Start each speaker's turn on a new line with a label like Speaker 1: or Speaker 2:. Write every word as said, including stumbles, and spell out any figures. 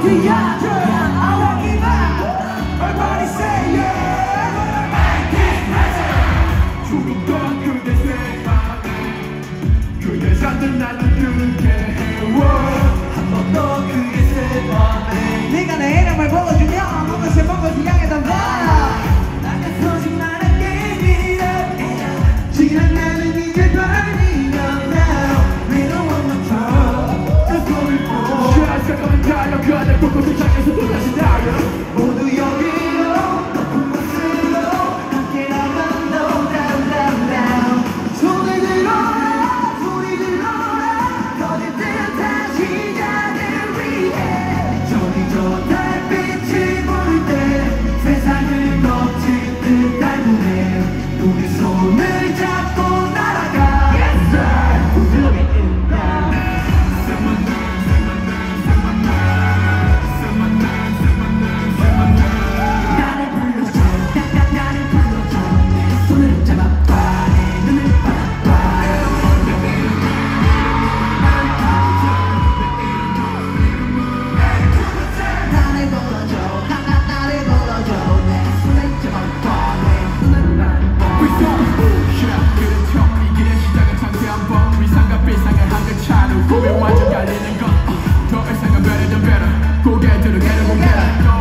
Speaker 1: 어디야 아왕이만 Everybody say yeah ATEEZ 조금 더 그대 생각해 그대 잔들 나는 그렇게 해워 한 번 더 그게 세번해
Speaker 2: 네가 내 이름을 불러주면 뭔가 세 번을 향해 던져
Speaker 1: 나가 거짓말한 게임이라 지난 나는 이제 돌리면 now We don't want no trouble Just go before 시간 잠깐만 달려 그대 꼭 도착해서 또다시 달려 모두 여기로 높은 곳으로 함께 나만 no down down down 손을 들어라 소리 질러라 거짓된 다시 자들 위해 저기 저 달빛이 보일 때 세상을 거칠 듯 달구해 우리 손을 잡고 날아가 Yes sir Look at it now 나를 불러줘 나를 불러줘 내 손을 잡아봐 내 눈을 바라봐 나를 불러줘 나를 불러줘 내 손을 잡아봐 내 눈을 바라봐 We don't bullshit 그런 척 이 길의 시작은 창피한 법 위상과 비상을 한글 차로 고백 완전 갈리는 것더 이상은 better than better 고개 들어 get it go get it